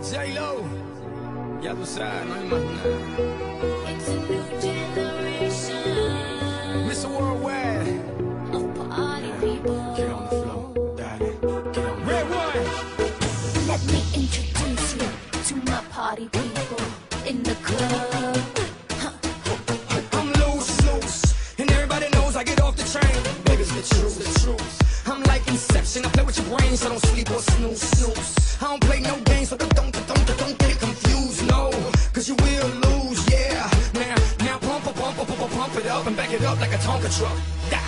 J-Lo, ya tú sabes, no hay más nada. It's a new generation Mr. Worldwide, of party people. get on the floor, dale, get on the Red one. Let me introduce you to my party people in the club. I'm loose, and everybody knows I get off the train. Baby's the truth. I'm like Inception, I play with your brain, so don't sleep or snooze. I don't play no games, so don't get it confused, no, cause you will lose, yeah. Now pump it up and back it up like a Tonka truck.